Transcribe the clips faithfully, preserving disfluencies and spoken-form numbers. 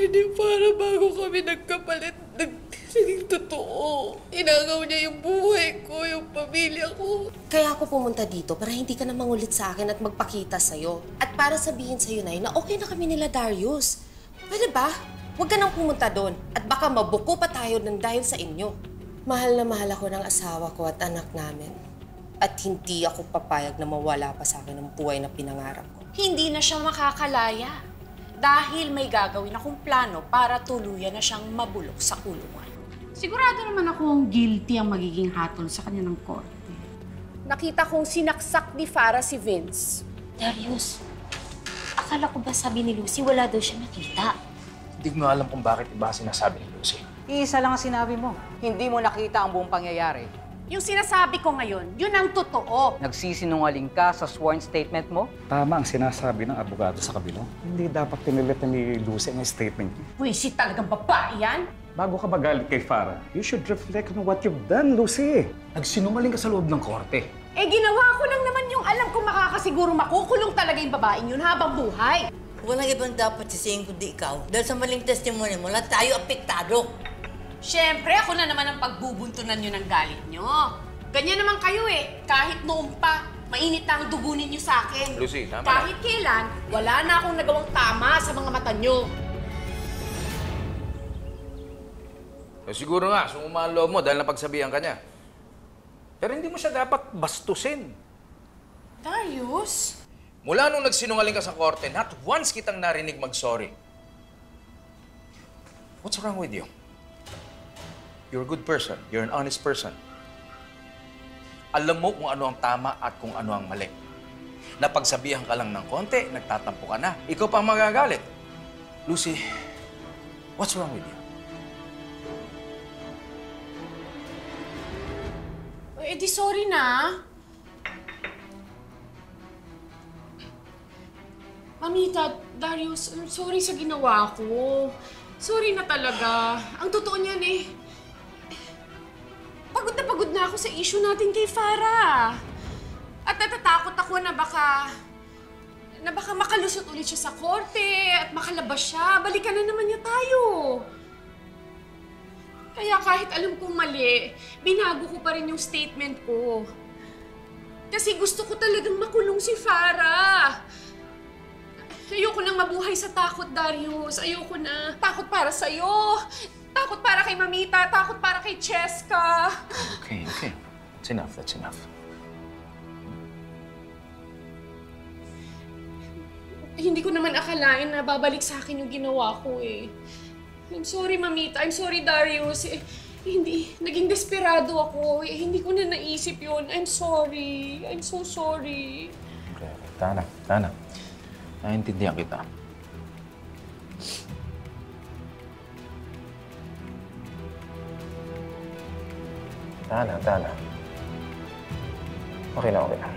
ni Farah bago kami nagkapalit. Naging totoo. Inagaw niya yung buhay ko, yung pamilya ko. Kaya ako pumunta dito para hindi ka na mangulit sa akin at magpakita sa'yo. At para sabihin sa'yo, Nay, na okay na kami nila Darius. Pwede ba? Huwag ka nang pumunta doon. At baka mabuko pa tayo ng dahil sa inyo. Mahal na mahal ako ng asawa ko at anak namin. At hindi ako papayag na mawala pa sa akin ang buhay na pinangarap ko. Hindi na siya makakalaya. Dahil may gagawin akong plano para tuluyan na siyang mabulok sa kulungan. Sigurado naman akong guilty ang magiging hatol sa kanya ng korte. Nakita kong sinaksak ni Farah si Vince. Darius, akala ko ba sabi ni Lucy wala daw siya nakita? Hindi ko nga alam kung bakit iba sinasabi ni Lucy. Iisa lang ang sinabi mo. Hindi mo nakita ang buong pangyayari. Yung sinasabi ko ngayon, yun ang totoo. Nagsisinungaling ka sa sworn statement mo? Tama ang sinasabi ng abogado sa kabilo. Hindi dapat pinilit ni Lucy ang statement niya. Buwisit talagang babae yan. Bago ka magalit kay Farah, you should reflect on what you've done, Lucy. Nagsinungaling ka sa loob ng korte. Eh, ginawa ko lang naman yung alam kong makakasiguro makukulong talaga yung babaeng yun habang buhay. Walang ibang dapat sisihin kundi ikaw. Dahil sa maling testimony mo, lahat tayo apektado. Siyempre, ako na naman ang pagbubuntunan nyo ng galit nyo. Ganyan naman kayo eh. Kahit noon pa, mainit na ang dugo ninyo sa akin. Lucy, tama Kahit na. kailan, wala na akong nagawang tama sa mga mata nyo. So, siguro nga, sumuma ang loob mo dahil napagsabihan ka niya. Pero hindi mo siya dapat bastusin. Darius? Mula nung nagsinungaling ka sa korte, not once kitang narinig mag-sorry. What's wrong with you? You're a good person. You're an honest person. Alam mo kung ano ang tama at kung ano ang mali. Napagsabihan ka lang ng konti, nagtatampo ka na. Ikaw pa ang magagalit. Lucy, what's wrong with you? Eh di sorry na. Mamita, Darius, I'm sorry sa ginawa ko. Sorry na talaga. Ang totoo niyan eh, pagod na pagod na ako sa issue natin kay Farah. At natatakot ako na baka, na baka makalusot ulit siya sa korte at makalabas siya. Balikan na naman niya tayo. Kaya kahit alam kong mali, binago ko pa rin yung statement ko. Kasi gusto ko talagang makulong si Farah. Ayoko nang mabuhay sa takot, Darius. Ayoko na. Takot para sa'yo. Takot para kay Mamita. Takot para kay Cheska. Okay, okay. That's enough, that's enough. Hindi ko naman akalain na babalik sa akin yung ginawa ko eh. I'm sorry, Mamita. I'm sorry, Darius. Eh, hindi, naging desperado ako. Eh, hindi ko na naisip yun. I'm sorry. I'm so sorry. Okay, okay. Tana, Tana. Naiintindihan kita. Tana, Tana. Okay na, okay na.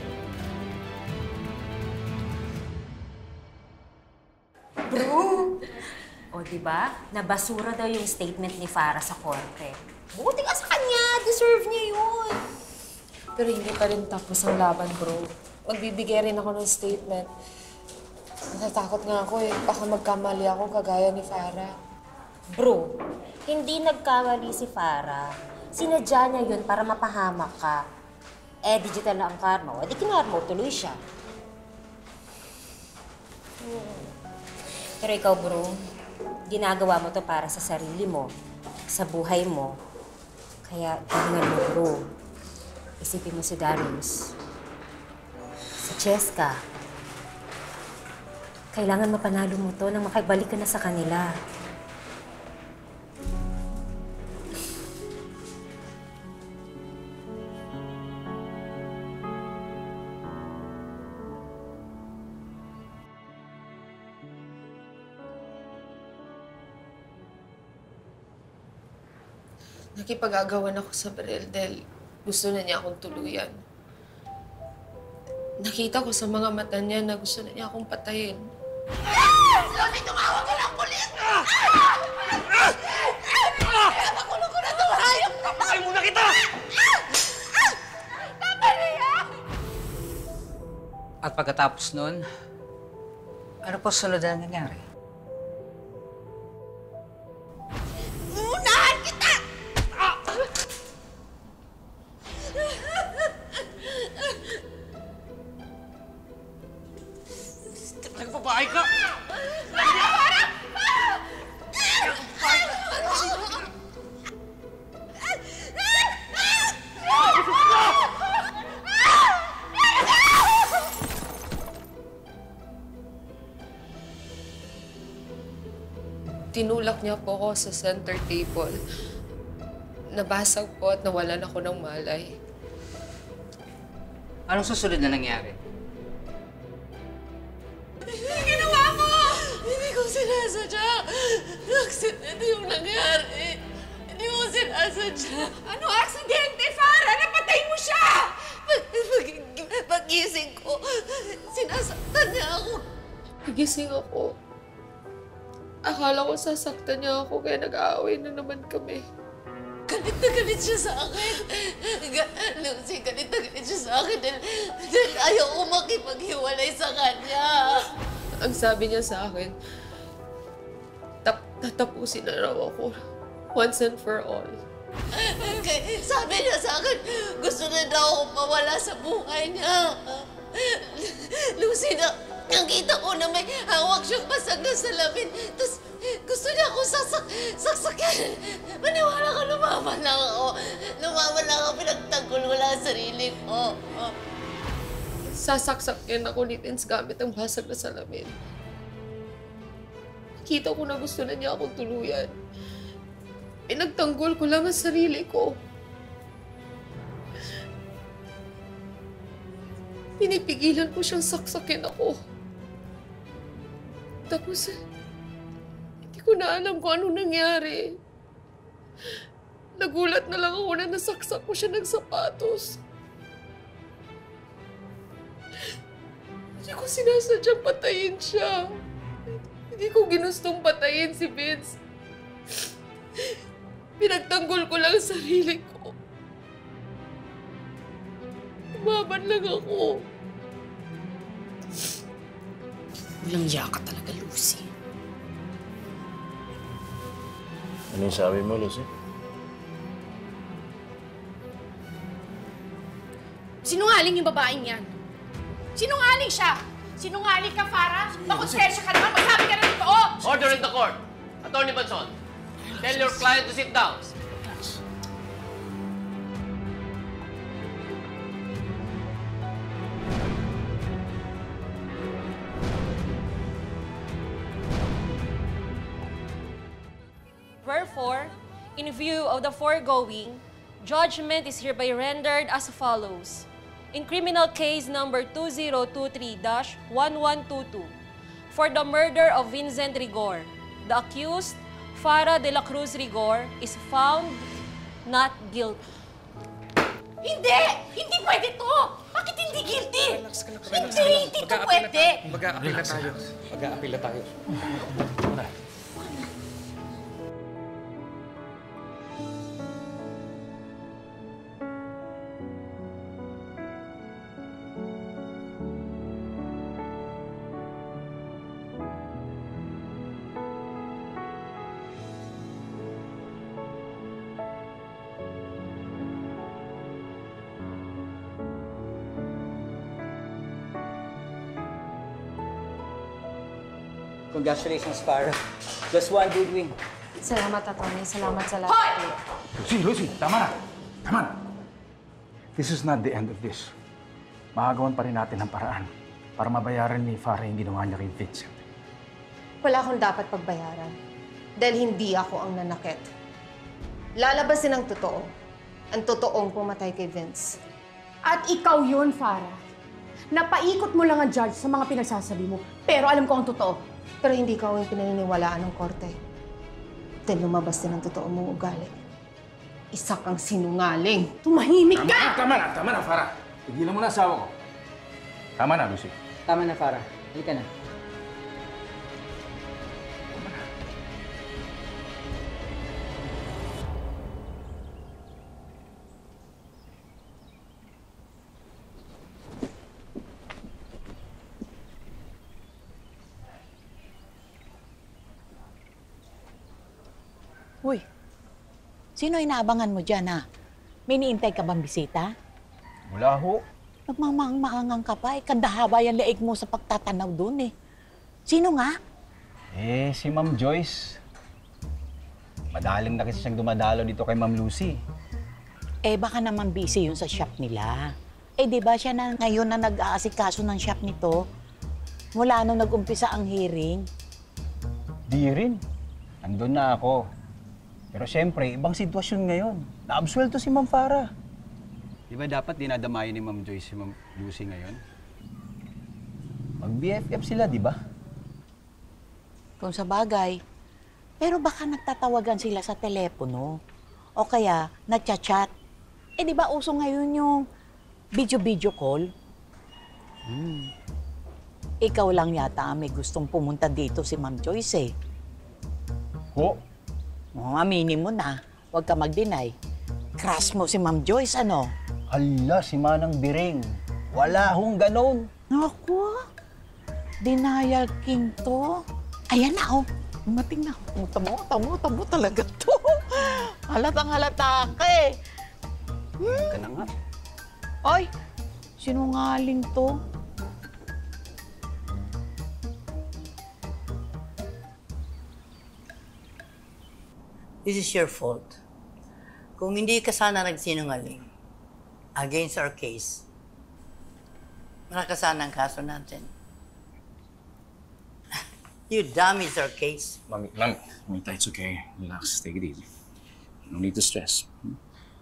Bro! O, diba? Nabasura daw yung statement ni Farah sa korte. Buti ka sa kanya! Deserve niya yun! Pero hindi pa rin tapos ang laban, bro. Magbibigay rin ako ng statement. Natatakot nga ako eh. Baka magkamali ako kagaya ni Farah. Bro, hindi nagkamali si Farah. Sinadya niya yun para mapahamak ka. Eh, digital na ang karma. O, di kinarma, tuloy siya. Pero ikaw, bro, ginagawa mo to para sa sarili mo, sa buhay mo. Kaya, galingan mo, bro. Isipin mo si Darius, si Cheska. Kailangan mapanalo mo to nang makibalik ka na sa kanila. Nakipag-agawan ako sa Brel dahil gusto na niya akong tuluyan. Nakita ko sa mga mata niya na gusto na niya akong patayin. Lucy, tumawag ka ng pulis! Nakulong ko na ito, hayop! Papakay muna kita! Tama na yan! At pagkatapos nun, ano po sunod na nangyari? Tinulak niya po ako sa center table. Nabasag po at nawalan ako ng malay. Anong susunod na nangyari? Ginawa ko! Hindi ko sinasadya. Aksidente yung nangyari. Hindi ko sinasadya. Ano aksidente, Farah? Napatay mo siya! Pag, pag, pagising ko, sinasaktan niya ako. Pagising ako. Akala ko sasaktan niya ako kaya nag-aaway na naman kami. Galit na galit siya sa akin. Ga- Lucy, galit na galit siya sa akin dahil, dahil ayaw ko makipaghiwalay sa kanya. Ang sabi niya sa akin, tap tatapusin na raw ako. Once and for all. Kaya sabi niya sa akin, gusto na daw akong mawala sa buhay niya. Lucy, na, nakita ko na may hawak siyang basag na salamin. Tapos gusto niya akong sasak saksakin. Maniwala ka, lumaban lang ako. Lumaban lang ako, pinagtanggol wala ang sarili ko. Sasaksakin ako ni Vince gamit ang basag na salamin. Nakita ko na gusto na niya akong tuluyan. Pinagtanggol ko lang ang sarili ko. Pinipigilan ko siyang saksakin ako. Tapos, hindi ko na alam kung ano nangyari. Nagulat na lang ako na nasaksak ko siya ng sapatos. Hindi ko sinasadyang patayin siya. Hindi ko ginustong patayin si Vince. Pinagtanggol ko lang ang sarili ko. Umaban lang ako. Walang yaka talaga, Lucy. Ano yung sabi mo, Lucy? Sinungaling yung babaeng yan. Sinungaling siya. Sinungaling ka, Farah. Makonsensya ka naman. Magsabi ka na totoo. Order in the court. Attorney Banson, tell your client to sit down. Wherefore, in view of the foregoing, judgment is hereby rendered as follows. In criminal case number two zero two three dash one one two two, for the murder of Vincent Rigor, the accused, Farah de la Cruz Rigor, is found not guilty. Hindi! Hindi pwede to! Bakit hindi guilty? Relax ka na, Hindi, hindi to pwede! Mag-a-apila tayo. Mag-a-apila tayo. Congratulations, Farah. Just one good win. Salamat, Atty. Salamat sa lahat. Lucy, Lucy, tama na. Tama na. This is not the end of this. Makagawan pa rin natin ng paraan para mabayaran ni Farah yung ginawa niya kay Vincent. Wala akong dapat pagbayaran. Dahil hindi ako ang nanakit. Lalabasin ang totoo. Ang totoong pumatay kay Vince. At ikaw yun, Farah. Napaikot mo lang ang judge sa mga pinagsasabi mo. Pero alam ko ang totoo. Pero hindi ka ang pinaniniwalaan ng korte. Dahil lumabas din ang totoo mong ugali. Isa kang sinungaling. Tumahimik Tama ka! na, tama na, tama na, Farah. Tigilan mo na asawa ko. Tama na, Lucy. Tama na, Farah. Halika na. Uy, sino inaabangan mo dyan, ha? May niintay ka bang bisita? Wala ho. Nagmamang-maangang ka pa, eh. Kandahaba yung leeg mo sa pagtatanaw dun, eh. Sino nga? Eh, si Ma'am Joyce. Madaling na kasi siyang dumadalo dito kay Ma'am Lucy. Eh, baka naman busy yun sa shop nila. Eh, di ba siya na ngayon na nag-aasikaso ng shop nito? Mula nung nag-umpisa ang hearing. Di rin. Andun na ako. Pero siyempre, ibang sitwasyon ngayon. Na-absuelto si Ma'am Farah. Di ba dapat dinadamayan ni Ma'am Joyce si Ma'am Lucy ngayon? Mag-B F F sila, di ba? Kung sa bagay. Pero baka nagtatawagan sila sa telepono. O kaya, nagchat-chat. Eh, di ba uso ngayon yung video-video call? Hmm. Ikaw lang yata may gustong pumunta dito si Ma'am Joyce eh. Ho? Oh, aminin mo na. Huwag ka mag-deny. Crush mo si Ma'am Joyce, ano? Hala, si Manang Biring. Wala hong ganon. Naku, denial king to. Ayan na, oh. Umating na. Oh, tamo, tamo, tamo talaga to. Halatang halata ka eh. Hmm? Ka na nga. Ay, sinungaling to. This is your fault. Kung hindi ka sana nagsinungaling against our case, nakasana ang kaso natin. You damaged our case. Mami, Mami, Mami, it's okay. Relax, take it easy. No need to stress. Hmm?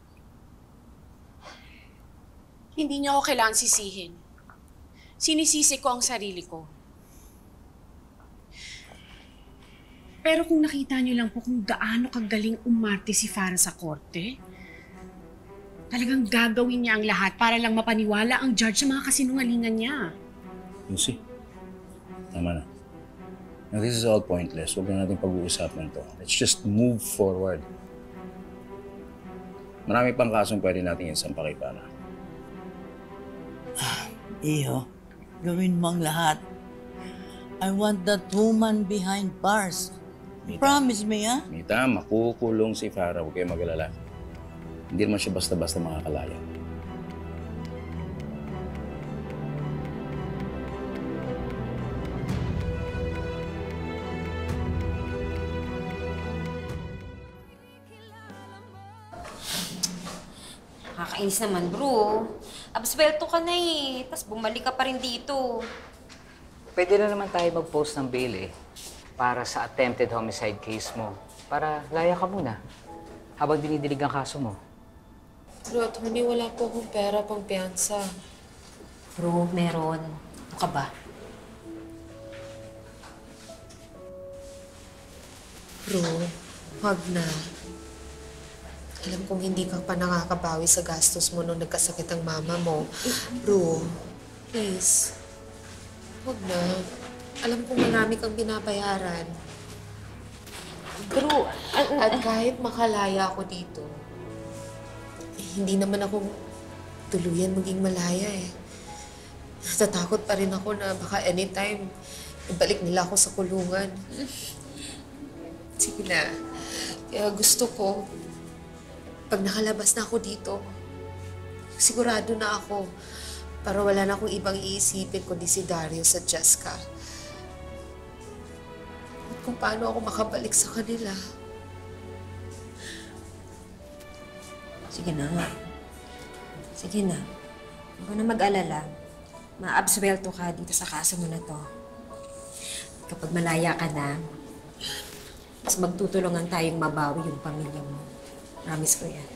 Hindi niyo ako kailangan sisihin. Sinisisi ko ang sarili ko. Pero kung nakita niyo lang po kung gaano kagaling umarte si Farah sa korte, talagang gagawin niya ang lahat para lang mapaniwala ang judge sa mga kasinungalingan niya. Lucy, tama na. Now, this is all pointless. Huwag na natin pag-uusapan to. Let's just move forward. Marami pang kasong pwede natin isampa kay Farah. Iho, gawin mo ang lahat. I want that woman behind bars. Mita, Promise me, ha? Mita, makukulong si Farah. Huwag kayo mag-alala. Hindi naman siya basta-basta makakalaya. Nakakainis naman, bro. Absuelto ka na eh. Tapos bumalik ka pa rin dito. Pwede na naman tayo mag-post ng bail eh. Para sa attempted homicide case mo. Para laya ka muna. Habang dinidilig ang kaso mo. Bro, Tony, wala po akong pera pang piyansa. Bro, meron. Ano ka ba? Bro, wag na. Alam kong hindi ka pa nakakabawi sa gastos mo nung nagkasakit ang mama mo. Bro, please. Wag na. Alam kong marami kang binabayaran. Bro, At kahit makalaya ako dito, eh, hindi naman ako tuluyan maging malaya eh. Natatakot pa rin ako na baka anytime ibalik nila ako sa kulungan. Sige na. Kaya gusto ko, pag nakalabas na ako dito, sigurado na ako para wala na akong ibang iisipin kundi si Darius at Jessica. At kung paano ako makabalik sa kanila. sige na. Sige na. Huwag ka na mag-alala. Ma-absuelto ka dito sa kaso mo na to. Kapag malaya ka na, mas magtutulungan tayong mabawi yung pamilya mo. Promise ko yan.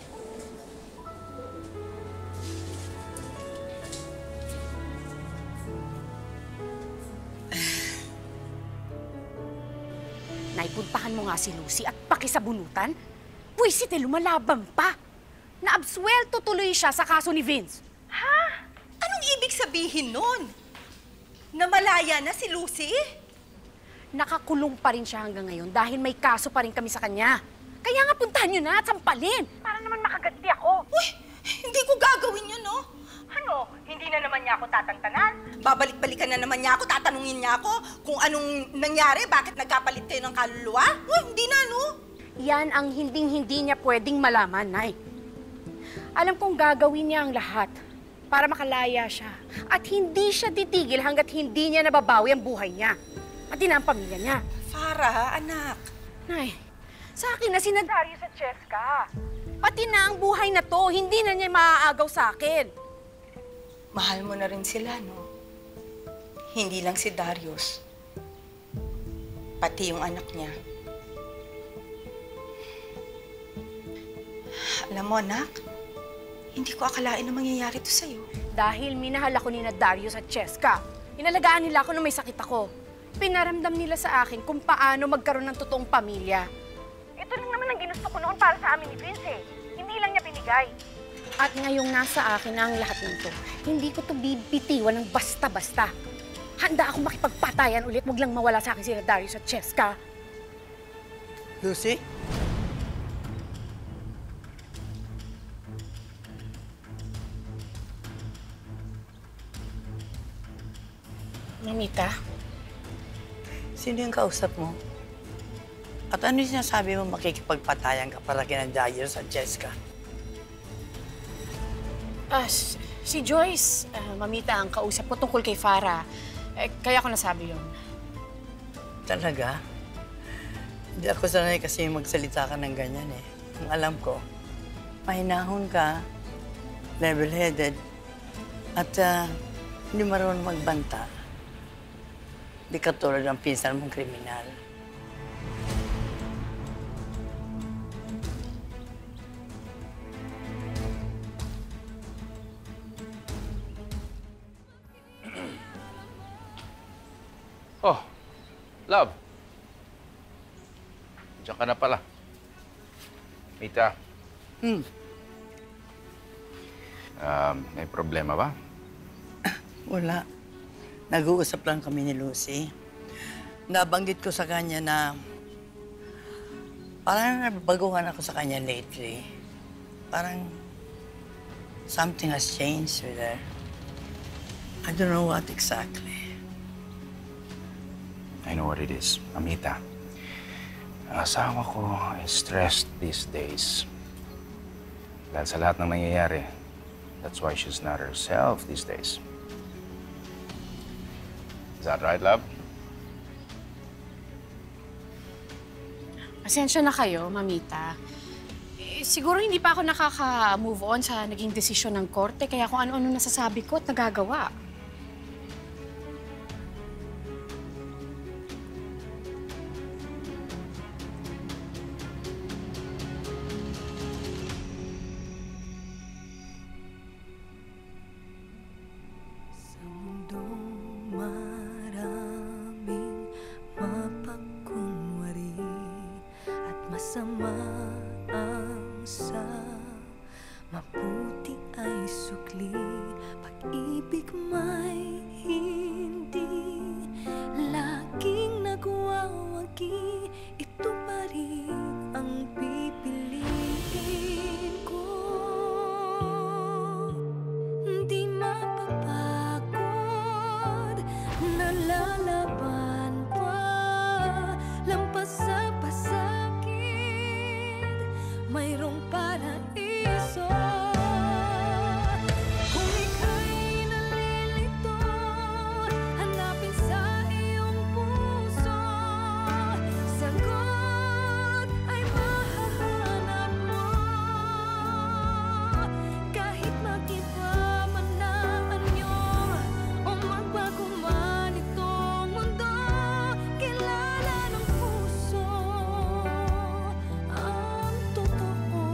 Naipuntahan mo nga si Lucy at pakisabunutan? Pwisit eh, lumalaban pa. Naabsuelto tuloy siya sa kaso ni Vince. Ha? Anong ibig sabihin nun? Namalaya na si Lucy? Nakakulong pa rin siya hanggang ngayon dahil may kaso pa rin kami sa kanya. Kaya nga puntahan niyo na at sampalin. Para naman makaganti ako. Uy, hindi ko gagawin yun, no? Ano? Hindi na naman niya ako tatantanan? Babalik-balikan na naman niya ako, tatanungin niya ako kung anong nangyari, bakit nagkapalit kayo ng kaluluwa? Uy, hindi na, no? Yan ang hinding-hindi niya pwedeng malaman, Nay. Alam kong gagawin niya ang lahat para makalaya siya. At hindi siya titigil hanggat hindi niya nababawi ang buhay niya. Pati na ang pamilya niya. Farah, anak. Nay, sa akin na sina Darius at Cheska. Pati na ang buhay na to, hindi na niya maaagaw sa akin. Mahal mo na rin sila, no? Hindi lang si Darius. Pati yung anak niya. Alam mo, anak, hindi ko akalain na mangyayari to sa'yo. Dahil minahal ako ni na Darius at Cheska. Inalagaan nila ako nung may sakit ako. Pinaramdam nila sa akin kung paano magkaroon ng totoong pamilya. Ito lang naman ang ginusto ko noon para sa amin ni Vince eh. Hindi lang niya binigay. At ngayong nasa akin na ang lahat nito, hindi ko to bibitiwan ng basta-basta. Handa ako makipagpatayan ulit, wag lang mawala sa akin sila Darius at Cheska. Lucy? Mamita? Sino yung kausap mo? At ano yung sinasabi mo makikipagpatayan ka para kina Darius at Jessica? Ah, si, si Joyce, uh, Mamita, ang kausap ko tungkol kay Farah. Eh, kaya ko nasabi yun. Talaga? Hindi ako sanay kasi magsalita ka ng ganyan eh. Ang alam ko, mahinahon ka, level-headed, at uh, hindi marunong magbanta. Hindi katulad ng pinsan mong kriminal. Oh, love. Diyan ka na pala. Mita. Hmm. Um, may problema ba? Wala. Nag-uusap lang kami ni Lucy. Nabanggit ko sa kanya na parang nabaguhan ako sa kanya lately. Parang something has changed with her. I don't know what exactly. I know what it is, Amita. Ang asawa ko is stressed these days. Dahil sa lahat ng nangyayari, that's why she's not herself these days. Is that right, love? Pasensya na kayo, Mamita. Eh, siguro hindi pa ako nakaka-move on sa naging desisyon ng korte, kaya kung ano-ano nasasabi ko at nagagawa. Masama ang sa mabuti ay sukli. Pag-ibig may hindi laging nagwawagi. Ito pa rin ang pipiliin ko. Di mapapagod, nalalaban pa, lampas sa pasakit. Mayroong paraiso. Kung ika'y nalilito, hanapin sa iyong puso. Sagot ay mahahanap mo. Kahit mag-iba man na anyo, o magbago man itong mundo, kilala ng puso ang totoo.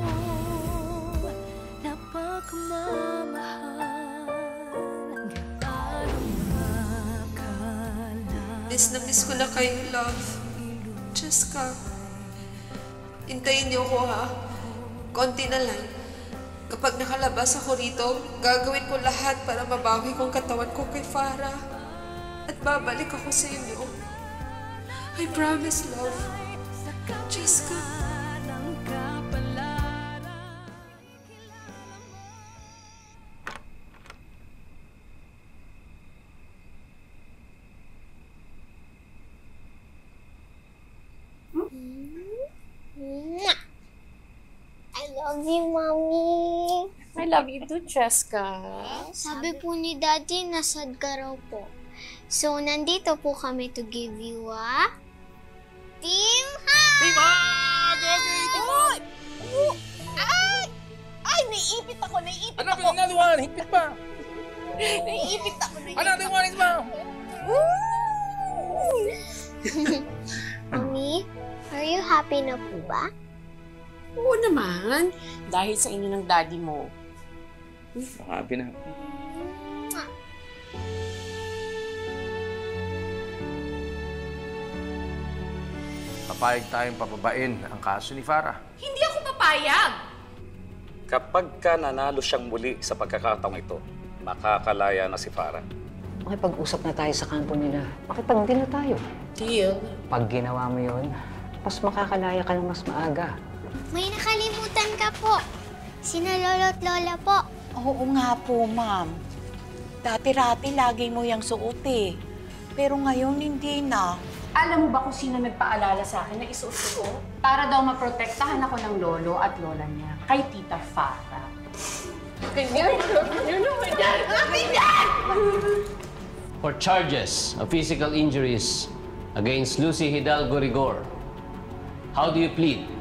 Napagmamahal, gaano makala. Miss na miss ko na kayo, love. Jessica, hintayin niyo ko, ha? Konti na lang. Kapag nakalabas ako rito, gagawin ko lahat para mabawi kong katawan ko kay Farah. At babalik ako sa inyo. I promise, love. Jessica. I love you, Mommy. I love you too, Cheska. Sabi po ni Daddy, nasad ka raw po. So, nandito po kami to give you a team hug! Team hug! Okay, team hug! Ay! Ay, naiipit ako, naiipit Another, ako. another one! Higpit pa! Naiipit ako, naiipit Another one is mom! Mommy, are you happy na po ba? Oo naman. Dahil sa inyo ng daddy mo. Makabi na. Papayag tayong pababain ang kaso ni Farah. Hindi ako papayag! Kapag ka nanalo siyang muli sa pagkakataong ito, makakalaya na si Farah. Makipag-usap na tayo sa kampo nila. Makipag-deal na tayo. Deal? Pag ginawa mo yun, mas makakalaya ka ng mas maaga. May nakalimutan ka po. Sina lolo't lola po. Oo nga po, ma'am. Dati-rati lagi mo yung suot eh. Pero ngayon hindi na. Alam mo ba kung sino nagpaalala sa akin na isuot ko? Para daw maprotektahan ako ng lolo at lola niya kay Tita Farah. Ganyan? Yun naman yan! Ganyan! For charges of physical injuries against Lucy Hidalgo Rigor, how do you plead?